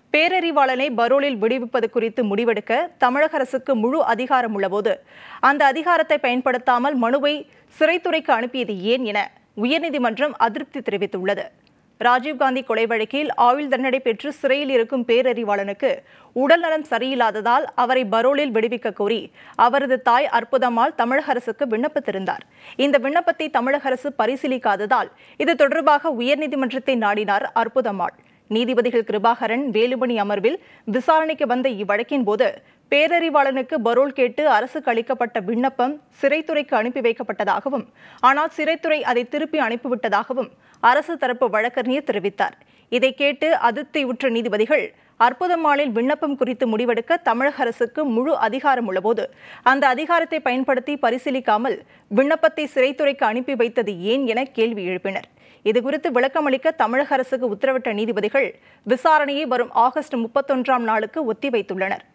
பேரறிவாளனை பரோலில் விடுவிப்பது குறித்து முடிவெடுக்க தமிழக அரசுக்கு முழு அதிகாரம் உள்ளபோது அந்த அதிகாரத்தை பயன்படுத்தாமல் மனுவை சிறைத்துறைக்கு அனுப்பியது ஏன் என உயர்நீதிமன்றம் அதிருப்தி தெரிவித்துள்ளது. ராஜீவ்காந்தி கொலை வழக்கில் ஆயுள் தண்டனை பெற்று சிறையில் இருக்கும் பேரறிவாளனுக்கு உடல்நலம் சரியில்லாததால் அவரை பரோலில் விடுவிக்க கோரி அவரது தாய் அற்புதம்மாள் தமிழக அரசுக்கு விண்ணப்பித்திருந்தார். இந்த விண்ணப்பத்தை தமிழக அரசு பரிசீலிக்காததால் இது தொடர்பாக உயர்நீதிமன்றத்தை நாடினார் அற்புதம்மாள். நீதிபதிகள் கிருபாகரன், வேலுமணி அமர்வில் விசாரணைக்கு வந்த இவ்வழக்கின் போது பேரறிவாளனுக்கு பரோல் கேட்டு அரசுக்கு அளிக்கப்பட்ட விண்ணப்பம் சிறைத்துறைக்கு அனுப்பி வைக்கப்பட்டதாகவும் ஆனால் சிறைத்துறை அதை திருப்பி அனுப்பிவிட்டதாகவும் அரசு தரப்பு வழக்கறிஞர் தெரிவித்தார். இதை கேட்டு அதிருப்தியுற்ற நீதிபதிகள் அற்புதம்மாளின் விண்ணப்பம் குறித்து முடிவெடுக்க தமிழக அரசுக்கு முழு அதிகாரம் உள்ளபோது அந்த அதிகாரத்தை பயன்படுத்தி பரிசீலிக்காமல் விண்ணப்பத்தை சிறைத்துறைக்கு அனுப்பி வைத்தது ஏன் என கேள்வி எழுப்பினர். இதுகுறித்து விளக்கமளிக்க தமிழக அரசுக்கு உத்தரவிட்ட நீதிபதிகள் விசாரணையை வரும் ஆகஸ்ட் 31ஆம் நாளுக்கு ஒத்திவைத்துள்ளனர்.